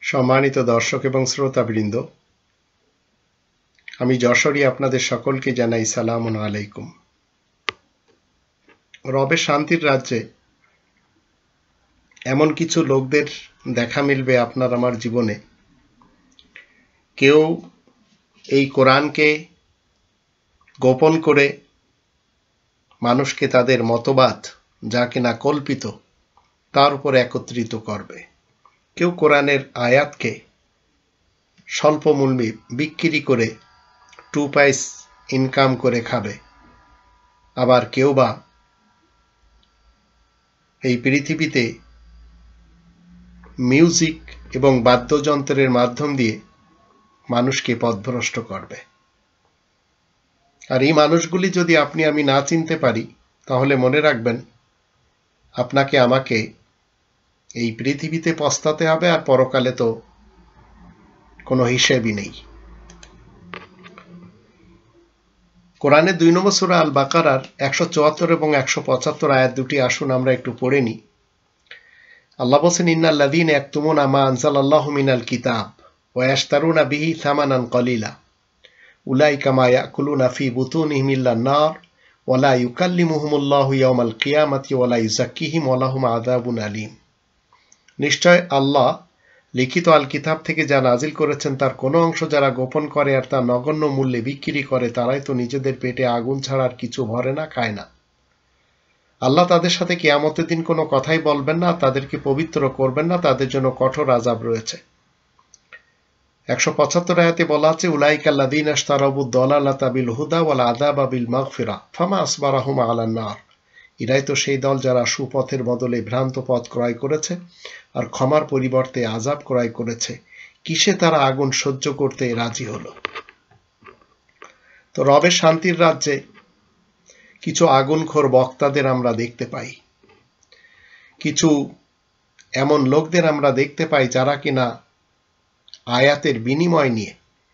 সম্মানিত দর্শক এবং শ্রোতাবৃন্দ, আমি যশোরী আপনাদের সকলকে জানাই সালামুন আলাইকুম। রবের শান্তির রাজ্যে এমন কিছু লোকদের দেখা মিলবে আপনার আমার জীবনে। কেউ এই কোরআনকে গোপন করে মানুষকে তাদের মতবাদ, যা কিনা কল্পিত, তার উপর একত্রিত করবে। কেউ কোরআনের আয়াতকে স্বল্প মূল্যে বিক্রি করে 2 পয়সা ইনকাম করে খাবে। আবার কেউ বা এই পৃথিবীতে মিউজিক এবং বাদ্যযন্ত্রের মাধ্যম দিয়ে মানুষকে পথভ্রষ্ট করবে। আর এই মানুষগুলি যদি আপনি আমি না চিনতে পারি, তাহলে মনে রাখবেন, আপনাকে আমাকে এই পৃথিবীতে পস্তাতে হবে, আর পরকালে তো কোনো হিসেবই নেই। কোরআনের 2 নম্বর সূরা আল বাকারার 174 এবং 175 আয়াত দুটি আসুন আমরা একটু পড়ে নিই। আল্লাহ বলেন, ইন্নাল্লাযীনা ইয়াকতুমুনা মা আনজালাল্লাহু মিনাল কিতাব ওয়া ইয়াশতারুনা বিহি থামানান কলিলা উলাইকা মা ইয়াকুলুনা ফি বুতুনিহিম ইল্লান নার ওয়া লা ইউকাল্লিমুহুমুল্লাহু ইয়াওমাল কিয়ামাতি ওয়া লা ইউযাক্কিহিম ওয়া লাহুম আযাবুন আলীম। নিশ্চয় আল্লাহ লিখিত আল কিতাব থেকে যা নাজিল করেছেন তার কোনো অংশ যারা গোপন করে আর তা নগণ্য মূল্যে বিক্রি করে, তারাই তো নিজেদের পেটে আগুন ছাড়া আর কিছু ভরে না, খায় না। আল্লাহ তাদের সাথে কিয়ামতের দিন কোনো কথাই বলবেন না, তাদেরকে পবিত্র করবেন না, তাদের জন্য কঠোর আযাব রয়েছে। 175 আয়াতে বলা আছে, উলাইকাল্লাযীনা ইশতারাবুদ দালালাতা বিল হুদা ওয়াল আযাবা বিল মাগফিরা ফামা আসবারাহুম আলান নার। এরাই তো সেই দল যারা সুপথের বদলে ভ্রান্ত পথ ক্রয় করেছে আর ক্ষমার পরিবর্তে আযাব ক্রয় করেছে। কিসে তারা আগুন সহ্য করতে রাজি হলো? তো রবের শান্তির রাজ্যে কিছু আগুনখোর বক্তাদের আমরা দেখতে পাই, কিছু এমন লোকদের আমরা দেখতে পাই যারা কিনা আয়াতের বিনিময় নিয়ে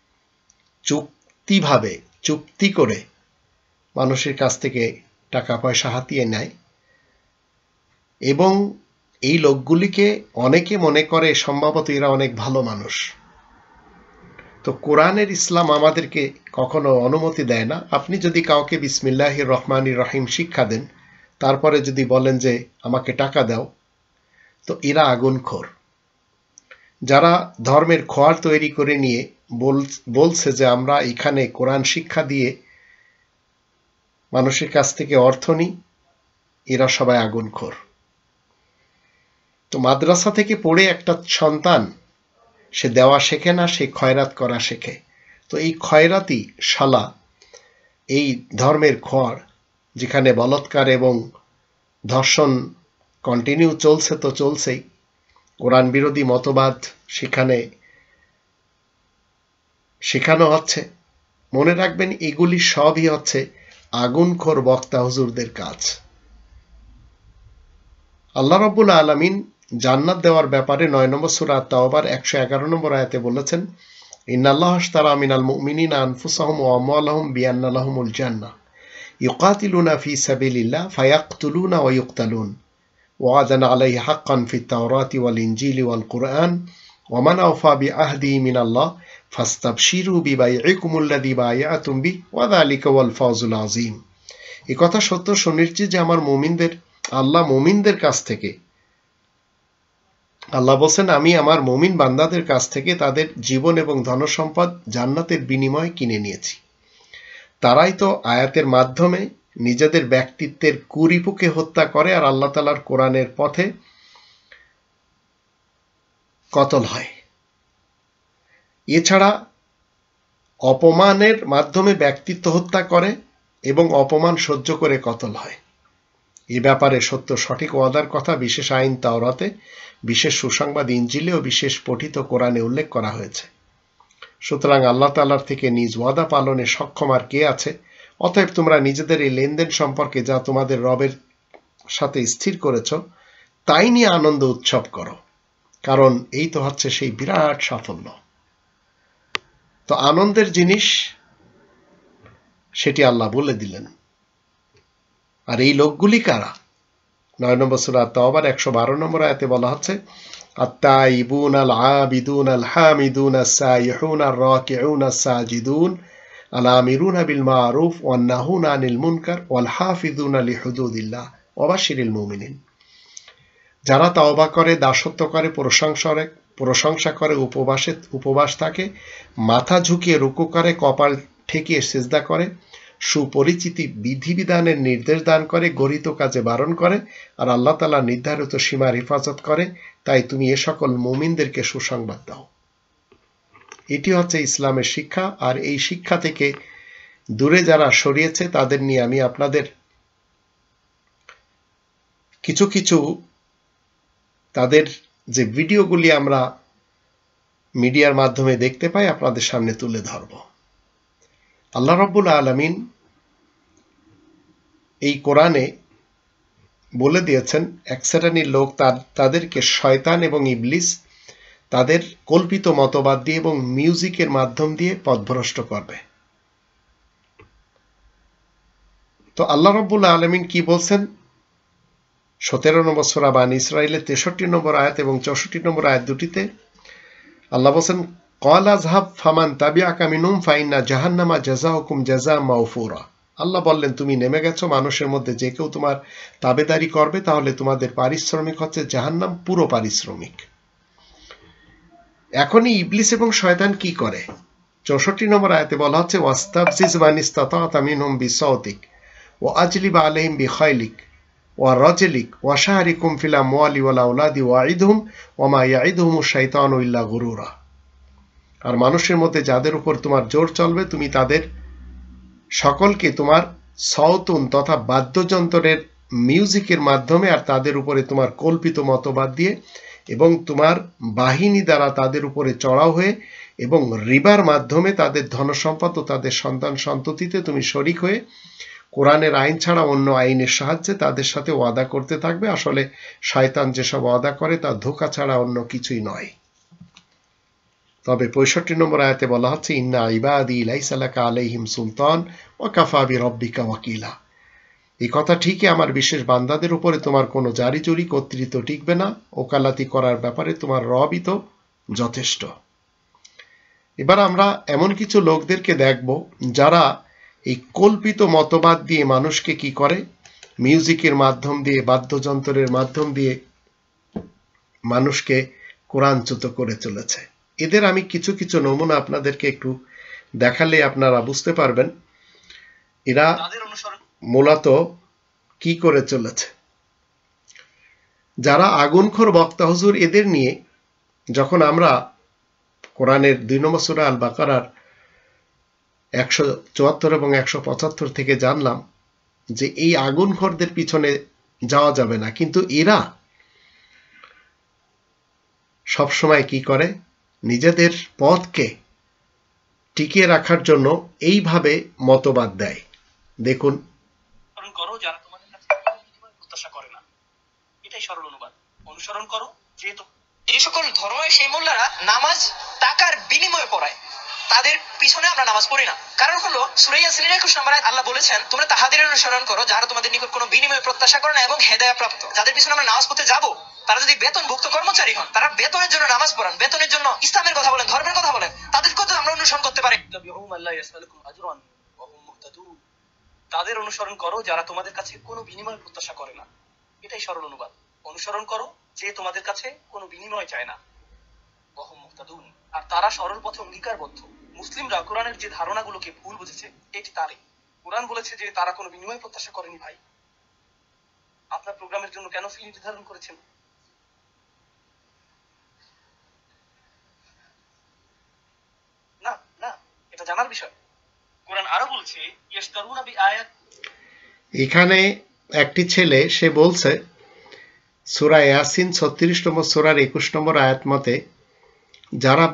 চুক্তি করে মানুষের কাছ থেকে টাকা পয়সা হাতিয়ে নেয়, এবং এই লোকগুলিকে অনেকে মনে করে সম্ভবত এরা অনেক ভালো মানুষ। তো কোরআনের ইসলাম আমাদেরকে কখনো অনুমতি দেয় না, আপনি যদি কাউকে বিসমিল্লাহির রহমানির রহিম শিক্ষা দেন, তারপরে যদি বলেন যে আমাকে টাকা দাও, তো এরা আগুনখোর। যারা ধর্মের খোয়ার তৈরি করে নিয়ে বলছে যে আমরা এখানে কোরআন শিক্ষা দিয়ে মানুষের কাছ থেকে অর্থ নিই, এরা সবাই আগুনখোর। তো মাদ্রাসা থেকে পড়ে একটা সন্তান সে দেওয়া শেখে না, সে খয়রাত করা শেখে। তো এই খয়রাতি শালা, এই ধর্মের খোয়ার, যেখানে বলৎকার এবং ধর্ষণ কন্টিনিউ চলছে, তো চলছেই, কোরআন বিরোধী মতবাদ সেখানে শেখানো হচ্ছে। মনে রাখবেন, এগুলি সবই হচ্ছে আগুনখোর বক্তা হুজুরদের কাজ। আল্লাহ রাব্বুল আলামিন জান্নাত দেওয়ার ব্যাপারে 9 নম্বর সূরা আত-তাওবার 111 নম্বর আয়াতে বলেছেন, ইন্নাল্লাহা আশতারা মিনাল মুমিনিনা আনফুসাহুম ওয়া আমওয়ালাহুম বিআন্না লাহুমুল জান্নাহ ইউকাতিলুনা ফি সাবিলিল্লাহ ফায়াকতুলুনা ওয়া ইউকতালুন ওয়া'দান আলাইহি হাক্কান ফিত তাওরাতি ওয়াল ইনজিলি ওয়াল কুরআন ওয়া মান আওফা বিআহদিহি মিনাল্লাহ ফাস্তাবশিরু বিবাইইকুমুল্লাযী বায়াতুম বিহি ওয়া যালিকা ওয়াল ফাওজুল আযীম। এই কথা সত্য সুনিশ্চিত যে আমার আল্লাহ মুমিনদের কাছ থেকে, আল্লাহ বলেন, আমি আমার মুমিন বান্দাদের কাছ থেকে তাদের জীবন এবং ধনসম্পদ জান্নাতের বিনিময়ে কিনে নিয়েছি। তারাই তো আয়াতের মাধ্যমে নিজেদের ব্যক্তিত্বের কুরিপুকে হত্যা করে আর আল্লাহ তাআলার কোরআনের পথে কতল হয়। এছাড়া অপমানের মাধ্যমে ব্যক্তিত্ব হত্যা করে এবং অপমান সহ্য করে কতল হয়। এ ব্যাপারে সত্য সঠিক ওয়াদার কথা বিশেষ আইন তাওরাতে, বিশেষ সুসংবাদ ইনজিলে ও বিশেষ পঠিত কোরআনে উল্লেখ করা হয়েছে। সুতরাং আল্লাহ তাআলার থেকে নিজ ওয়াদা পালনে সক্ষম আর কে আছে? অতএব তোমরা নিজেদের এই লেনদেন সম্পর্কে যা তোমাদের রবের সাথে স্থির করেছ, তাই নিয়ে আনন্দ উৎসব করো, কারণ এই তো হচ্ছে সেই বিরাট সাফল্য। তো আনন্দের জিনিস সেটি আল্লাহ বলে দিলেন। আর এই লোকগুলি কারা? 9 নম্বর সূরা আত-তাওবার 112 নম্বর আয়াতে বলা হচ্ছে, আত-তাইবুন আল-আবিদুন আল-হামিদুন আস-সাইহুন আর-রাকিউন আস-সাজিদুন আল-আমিরুনা বিল মারুফ ওয়ান-নাহুনা আনিল মুনকার ওয়াল হাফিজুনা লিহুদুদিল্লাহ ওয়া বাশশিরিল মুমিনিন। যারা তওবা করে, দাসত্ব করে, প্রশংসা করে, উপবাস থাকে, মাথা ঝুঁকিয়ে রুকু করে, কপাল ঠেকিয়ে সিজদা করে, সুপরিচিতি বিধিবিধানের নির্দেশ দান করে, গরিত কাজে বারণ করে, আর আল্লাহ তাআলা নির্ধারিত সীমার হেফাজত করে, তাই তুমি এ সকল মুমিনদেরকে সুসংবাদ দাও। এটি হচ্ছে ইসলামের শিক্ষা। আর এই শিক্ষা থেকে দূরে যারা সরিয়েছে তাদের নিয়ে আমি আপনাদের কিছু তাদের যে ভিডিওগুলি আমরা মিডিয়ার মাধ্যমে দেখতে পাই আপনাদের সামনে তুলে ধরব। আল্লাহ রাব্বুল আলামিন এই কোরআনে বলে দিয়েছেন এক শ্রেণীর লোক তাদেরকে শয়তান এবং ইবলিস তাদের কল্পিত মতবাদ দিয়ে এবং মিউজিকের মাধ্যম দিয়ে পথভ্রষ্ট করবে। তো আল্লাহ রাব্বুল আলামিন কি বলছেন? 17 নম্বর সূরা বানী ইসরাঈলের 63 নম্বর আয়াত এবং 64 নম্বর আয়াত দুটিতে আল্লাহ বলেন, ক্বাল আযহাব ফামান তাবিআকা মিনহুম ফাইন্না জাহান্নামা জাযাউকুম জাযাআ মাওফুরা। আল্লাহ বললেন, তুমি নেমে গেছো, মানুষের মধ্যে যে কেউ তোমার তাবেদারি করবে তাহলে তোমাদের পারিশ্রমিক হচ্ছে জাহান্নাম, পুরো পারিশ্রমিক। এখনই ইবলিস এবং শয়তান কি করে? 64 নম্বর আয়াতে বলা হচ্ছে, ওয়াস্তাফজিজ মান ইসতাতা'তা মিনহুম বিসাওতিক ওয়া আজলিব আলাইহিম বিখাইলিক ওয়া রাজলিক ওয়া শারিকুম ফিল আমওয়ালি ওয়াল আওলাদি ওয়াইদহুম ওয়া মা ইয়াইদুহুমুশ শাইতানু ইল্লা গুরুরা। আর মানুষের মধ্যে যাদের উপর তোমার জোর চলবে তুমি তাদের সকলকে তোমার সাওতুন তথা বাদ্যযন্ত্রের মিউজিকের মাধ্যমে আর তাদের উপরে তোমার কল্পিত মতবাদ দিয়ে এবং তোমার বাহিনী দ্বারা তাদের উপরে চড়াও হয়ে এবং রিবার মাধ্যমে তাদের ধনসম্পদ ও তাদের সন্তান সন্ততিতে তুমি শরিক হয়ে কোরআনের আইন ছাড়া অন্য আইনের সাহায্যে তাদের সাথে ওয়াদা করতে থাকবে। আসলে শয়তান যেসব ওয়াদা করে তা ধোঁকা ছাড়া অন্য কিছুই নয়। তবে 65 নম্বর আয়াতে বলা হচ্ছে, ইন্না ইবাদি লাইসা লাকা আলাইহিম সুলতান ওয়া কাফা বিরাব্বিকা ওয়াকিলা। এই কথা ঠিকই, আমার বিশেষ বান্দাদের উপরে তোমার কোনো জারি জুরি কর্তৃত্ব টিকবে না, ওকালাতি করার ব্যাপারে তোমার রবই তো যথেষ্ট। এবার আমরা এমন কিছু লোকদেরকে দেখব যারা এই কল্পিত মতবাদ দিয়ে মানুষকে কি করে, মিউজিকের মাধ্যম দিয়ে, বাদ্যযন্ত্রের মাধ্যম দিয়ে মানুষকে কোরআনচ্যুত করে চলেছে। এদের আমি কিছু নমুনা আপনাদেরকে একটু দেখালে আপনারা বুঝতে পারবেন এরা মূলত কি করে চলেছে। যারা আগুনখোর বক্তা হুজুর, এদের নিয়ে যখন আমরা কোরআনের 2 নম্বর সূরা আল বাকারার 174 এবং 175 থেকে জানলাম যে এই আগুনখোরদের পিছনে যাওয়া যাবে না, কিন্তু এরা সবসময় কি করে, নিজেদের পথকে টিকিয়ে রাখার জন্য এইভাবে মতবাদ দেয়। দেখুন, করো যারা তোমাদের কাছে প্রত্যাশা করে না, এটাই সরল অনুবাদ। অনুসরণ করো যেহেতু যে সকল ধর্মের সেই মোল্লারা নামাজ টাকার বিনিময়ে পড়ায়, তাদের পিছনে আমরা নামাজ পড়ি না। কারণ হলো সূরা ইয়াসিনের 21 নম্বর আয়াত আল্লাহ বলেছেন, তোমরা তাহাদের অনুসরণ করো যারা তোমাদের নিকট কোনো বিনিময় প্রত্যাশা করে না এবং হেদায়েত প্রাপ্ত। যাদের পিছনে আমরা নামাজ পড়তে যাব তারা যদি বেতনভুক্ত কর্মচারী হন, তারা বেতনের জন্য নামাজ পড়ান, বেতনের জন্য ইসলামের কথা বলেন, ধর্মের কথা বলেন, তাদেরকে তো আমরা অনুসরণ করতে পারি। তাদের অনুসরণ করো যারা তোমাদের কাছে কোনো বিনিময় প্রত্যাশা করে না, এটাই সরল অনুবাদ। অনুসরণ করো যে তোমাদের কাছে কোনো বিনিময় চায় না, ওয়াহুম মুহতাদুন, আর তারা সরল পথে অঙ্গীকারবদ্ধ। মুসলিমরা কোরআনের যে ধারণাগুলোকে ভুল বুঝেছে এটি তারই। কোরআন বলেছে যে তারা কোনো বিনিময় প্রত্যাশা করেনি। ভাই, আপনার প্রোগ্রামের জন্য কেন ফি নির্ধারণ করেছেন? না না, এটা জানার বিষয়। কোরআন আরো বলছে, ইয়াশতারুনা বিআয়াত। এখানে একটি ছেলে সে বলছে সূরা ইয়াসিন 36 নম্বর সূরার 21 নম্বর আয়াত মতে যারা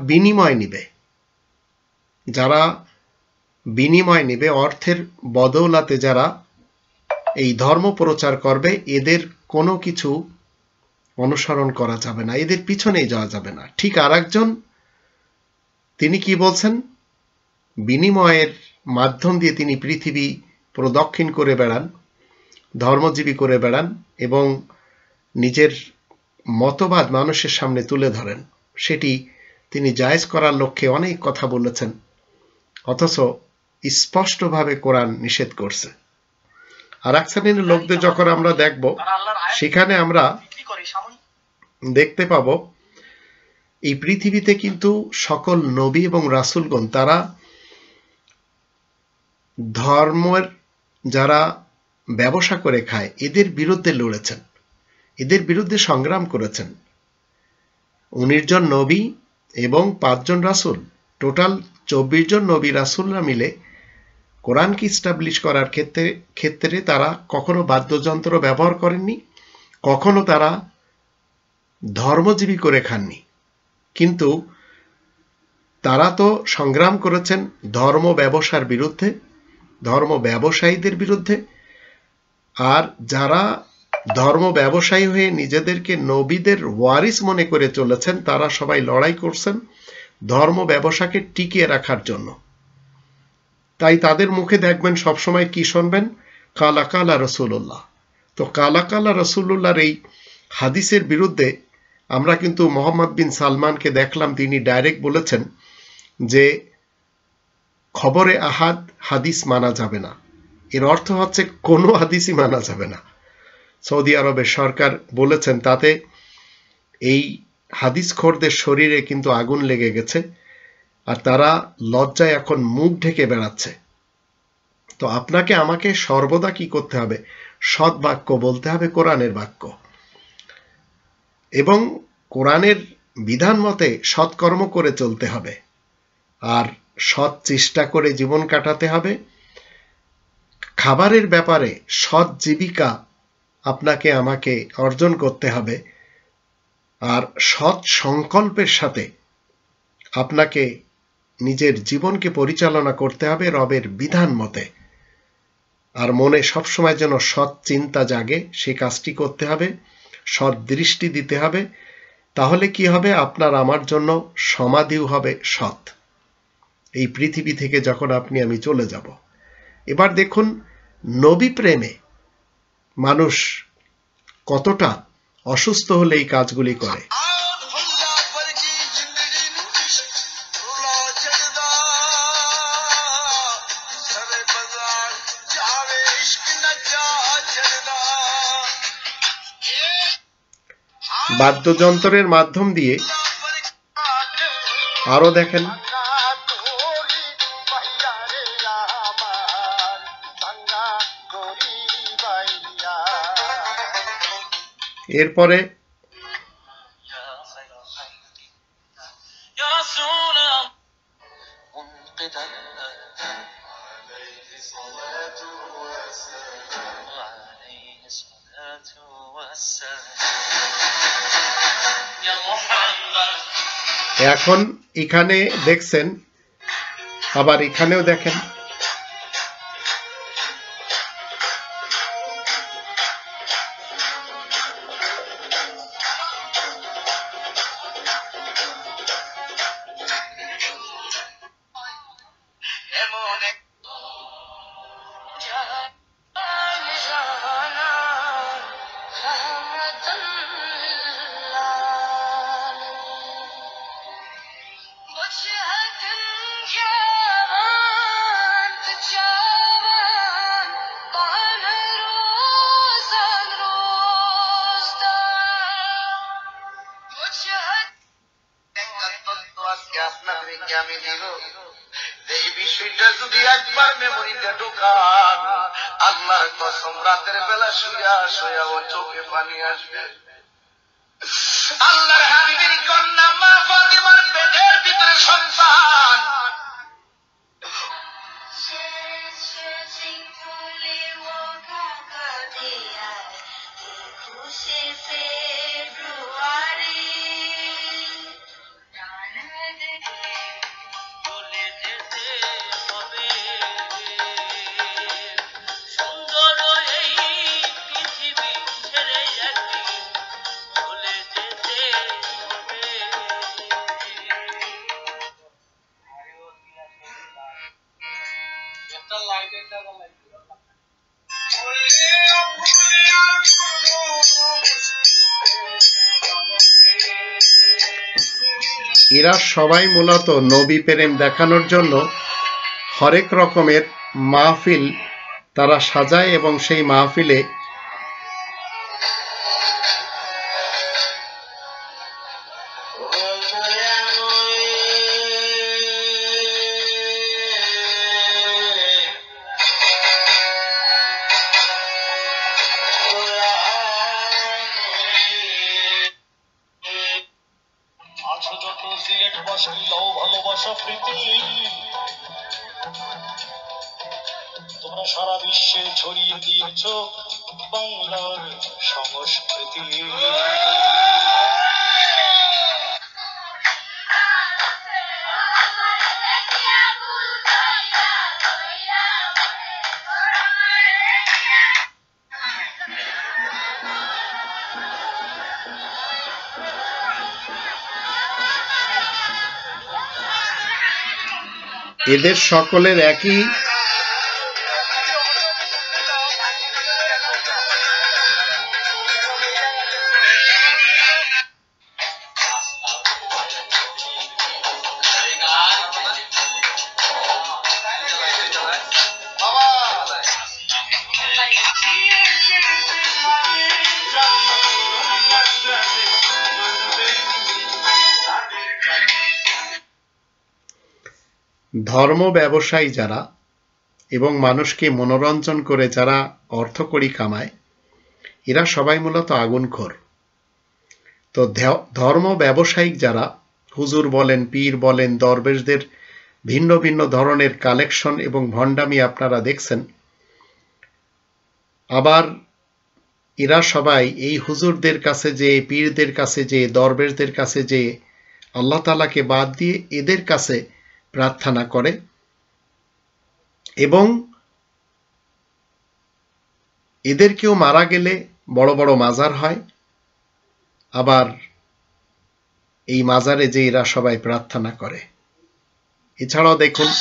বিনিময় নিবে অর্থের বদৌলতে যারা এই ধর্ম প্রচার করবে, এদের কোনো কিছু অনুসরণ করা যাবে না, এদের পিছনেই যাওয়া যাবে না। ঠিক আরেকজন তিনি কি বলছেন, বিনিময়ের মাধ্যম দিয়ে তিনি পৃথিবী প্রদক্ষিণ করে বেড়ান, ধর্মজীবী করে বেড়ান এবং নিজের মতবাদ মানুষের সামনে তুলে ধরেন, সেটি তিনি জায়েজ করার লক্ষ্যে অনেক কথা বলেছেন, অথচ স্পষ্টভাবে কোরআন নিষেধ করছে। আর এক শ্রেণীর লোকদের যখন আমরা দেখব, সেখানে আমরা দেখতে পাব এই পৃথিবীতে কিন্তু সকল নবী এবং রাসূলগণ তারা ধর্মের যারা ব্যবসা করে খায় এদের বিরুদ্ধে লড়েছেন, এদের বিরুদ্ধে সংগ্রাম করেছেন। 19 জন নবী এবং 5 জন রাসূল, টোটাল 24 জন নবী রাসূলরা মিলে কোরআনকে ইস্টাবলিশ করার ক্ষেত্রে তারা কখনো বাদ্যযন্ত্র ব্যবহার করেননি, কখনো তারা ধর্মজীবী করে খাননি, কিন্তু তারা তো সংগ্রাম করেছেন ধর্ম ব্যবসার বিরুদ্ধে, ধর্ম ব্যবসায়ীদের বিরুদ্ধে। আর যারা ধর্ম ব্যবসায়ী হয়ে নিজেদেরকে নবীদের ওয়ারিস মনে করে চলেছেন, তারা সবাই লড়াই করছেন ধর্ম ব্যবসাকে টিকিয়ে রাখার জন্য। তাই তাদের মুখে দেখবেন সবসময় কি শুনবেন, কালা কালা রাসূলুল্লাহ। তো কালা কালা রাসূলুল্লাহর এই হাদিসের বিরুদ্ধে আমরা কিন্তু মোহাম্মদ বিন সালমানকে দেখলাম, তিনি ডাইরেক্ট বলেছেন যে খবরে আহাদ হাদিস মানা যাবে না। এর অর্থ হচ্ছে কোনো হাদিসই মানা যাবে না। সৌদি আরবের সরকার বলেছেন, তাতে এই হাদিসখোরদের শরীরে কিন্তু আগুন লেগে গেছে, আর তারা লজ্জায় এখন মুখ ঢেকে বেড়াচ্ছে। তো আপনাকে আমাকে সর্বদা কি করতে হবে, সৎ বাক্য বলতে হবে, কোরআনের বাক্য, এবং কোরআনের বিধান মতে সৎকর্ম করে চলতে হবে, আর সৎ চেষ্টা করে জীবন কাটাতে হবে। খাবারের ব্যাপারে সৎ জীবিকা আপনাকে আমাকে অর্জন করতে হবে, আর সৎ সংকল্পের সাথে আপনাকে নিজের জীবনকে পরিচালনা করতে হবে রবের বিধান মতে। আর মনে সবসময় যেন সৎ চিন্তা জাগে, সে কাজটি করতে হবে, সৎ দৃষ্টি দিতে হবে। তাহলে কি হবে, আপনার আমার জন্য সমাধিও হবে সৎ, এই পৃথিবী থেকে যখন আপনি আমি চলে যাব। এবার দেখুন নবী প্রেমে মানুষ কতটা অসুস্থ হলে এই কাজগুলি করে। বাদ্যযন্ত্রের মাধ্যম দিয়ে আরো দেখেন, এরপরে এখন এখানে দেখছেন, আবার এখানেও দেখেন, এই বিষয়টা যদি একবার মেমোরিতে ঢোকান, আল্লাহর কসম রাতের বেলা শুয়া শুয়া ও চোখে পানি আসবে। আল্লাহর হাবিবের কন্যা মা ফাতিমার পেটের ভিতরে সন্তান, এরা সবাই মূলত নবী প্রেম দেখানোর জন্য হরেক রকমের মাহফিল তারা সাজায় এবং সেই মাহফিলে তোমরা সারা বিশ্বে ছড়িয়ে দিয়েছ বাংলার সংস্কৃতি। এদের সকলের একই ধর্ম ব্যবসায়ী যারা এবং মানুষকে মনোরঞ্জন করে যারা অর্থকড়ি কামায়, এরা সবাই মূলত আগুনখোর। তো ধর্ম ব্যবসায়িক যারা, হুজুর বলেন, পীর বলেন, দরবেশদের ভিন্ন ভিন্ন ধরনের কালেকশন এবং ভণ্ডামি আপনারা দেখছেন। আবার এরা সবাই এই হুজুরদের কাছে যে, পীরদের কাছে যে, দরবেশদের কাছে যে আল্লাহ তাআলাকে বাদ দিয়ে এদের কাছে প্রার্থনা করে এবং এদের কেউ মারা গেলে বড় বড় মাজার হয়। আবার এই মাজারে যে এরা সবাই প্রার্থনা করে। এছাড়াও দেখুন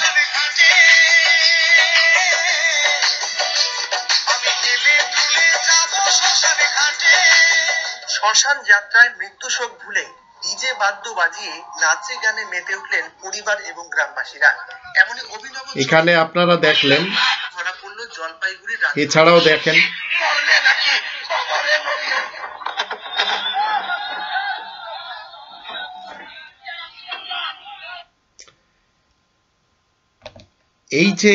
শ্মশান যাত্রায় মৃত্যু শোক ভুলে ডিজে বাদ্য বাজিয়ে নাচে গানে মেতে উঠলেন পরিবার এবং গ্রামবাসীরা। এমনই অভিনব এখানে আপনারা দেখলেন। ধরা পড়ল জলপাইগুড়ির। এছাড়াও দেখেন এই যে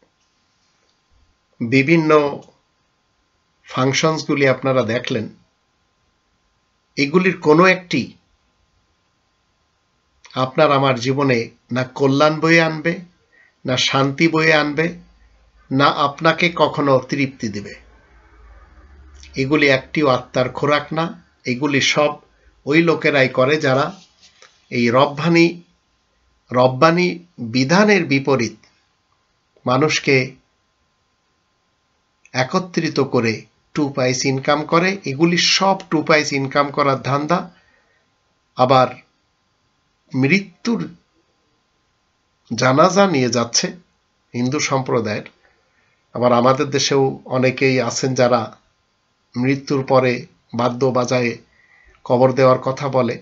বিভিন্ন ফাংশনসগুলি আপনারা দেখলেন, এগুলির কোনো একটি আপনার আমার জীবনে না কল্যাণ বয়ে আনবে, না শান্তি বয়ে আনবে, না আপনাকে কখনো তৃপ্তি দেবে। এগুলি একটিও আত্মার খোরাক না। এগুলি সব ওই লোকেরাই করে যারা এই রব্বানি বিধানের বিপরীত মানুষকে একত্রিত করে 2 পয়সা ইনকাম করে। এগুলি সব 2 পয়সা ইনকাম করার ধান্দা। আবার মৃত্যুর জানাজা নিয়ে যাচ্ছে হিন্দু সম্প্রদায়ের। আবার আমাদের দেশেও অনেকেই আছেন যারা মৃত্যুর পরে বাদ্য বাজায়ে কবর দেওয়ার কথা বলে।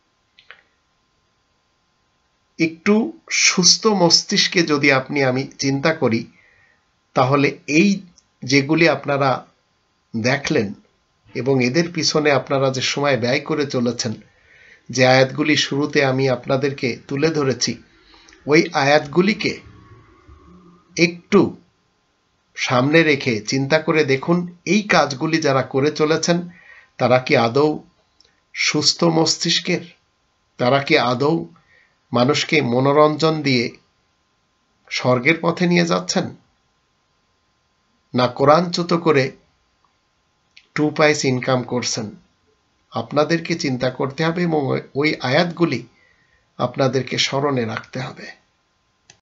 একটু সুস্থ মস্তিষ্কে যদি আমি চিন্তা করি, তাহলে এই যেগুলি আপনারা দেখলেন এবং এদের পিছনে আপনারা যে সময় ব্যয় করে চলেছেন, যে আয়াতগুলি শুরুতে আমি আপনাদেরকে তুলে ধরেছি, ওই আয়াতগুলিকে একটু সামনে রেখে চিন্তা করে দেখুন, এই কাজগুলি যারা করে চলেছেন তারা কি আদৌ সুস্থ মস্তিষ্কের? তারা কি আদৌ মানুষকে মনোরঞ্জন দিয়ে স্বর্গের পথে নিয়ে যাচ্ছেন, না কোরআনচ্যুত করে 2 পয়সা ইনকাম করছেন? আপনাদেরকে চিন্তা করতে হবে এবং ওই আয়াতগুলি আপনাদেরকে স্মরণে রাখতে হবে।